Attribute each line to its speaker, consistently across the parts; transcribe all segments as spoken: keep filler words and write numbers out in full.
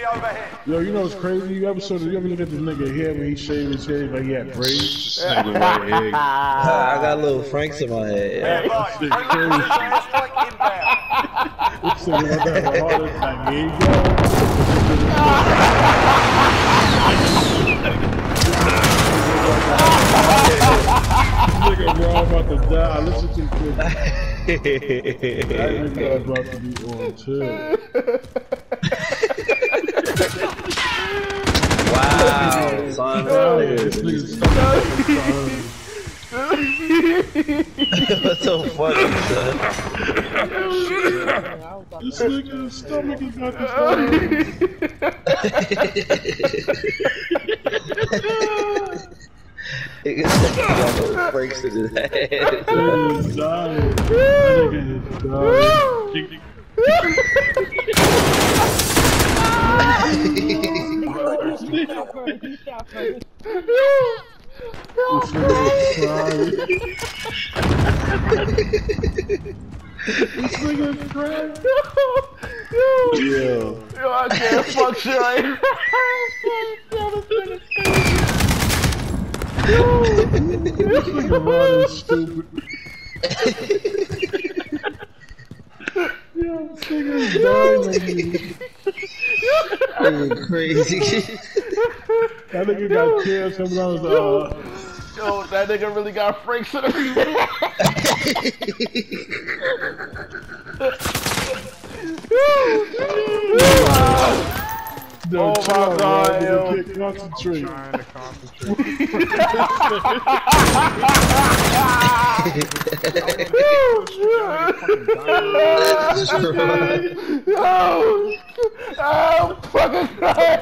Speaker 1: Yo, you know what's crazy? You ever saw you ever look at this nigga hair when he shaved his head like he had braids?
Speaker 2: This nigga white egg.
Speaker 3: I got little Franks in my head.
Speaker 1: This nigga crazy. This nigga got the hardest time. Here you go. This nigga raw about to die. Listen to this. That nigga about to be on chill.
Speaker 3: Wow, son.
Speaker 1: This nigga's stomach.
Speaker 3: What's so funny, son?
Speaker 1: This nigga's stomach is about to
Speaker 3: It breaks in his head.
Speaker 1: That nigga is dying. That nigga is dying. This nigga is crying. Yeah.
Speaker 4: Yo, I can't function right now.
Speaker 1: This nigga Ron is stupid. Yo, this nigga is dying on me.
Speaker 3: You're crazy.
Speaker 1: That nigga got killed coming out of the, uh...
Speaker 4: Yo, that nigga really got Franks in him.
Speaker 1: No,
Speaker 4: oh my
Speaker 1: chill,
Speaker 4: god,
Speaker 1: man.
Speaker 4: yo.
Speaker 1: You can't concentrate.
Speaker 2: Trying to concentrate.
Speaker 4: Yo, I'm fucking crying.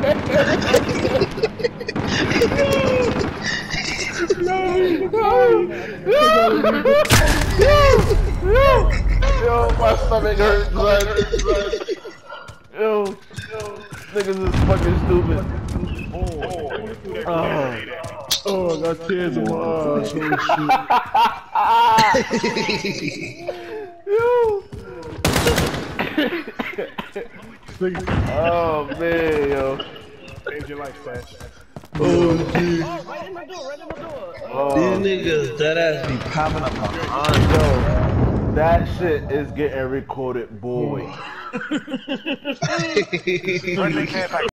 Speaker 4: Yo, my stomach hurts, son. Yo, niggas is fucking stupid.
Speaker 1: Oh, oh I got tears in my eyes.
Speaker 4: Oh man, yo.
Speaker 2: Change your life, fast.
Speaker 1: Oh, geez.
Speaker 5: Oh, right in my door, right in my door.
Speaker 4: Oh,
Speaker 3: These niggas that ass be popping up behind.
Speaker 4: yo, that shit is getting recorded, boy.
Speaker 2: Friendly care package.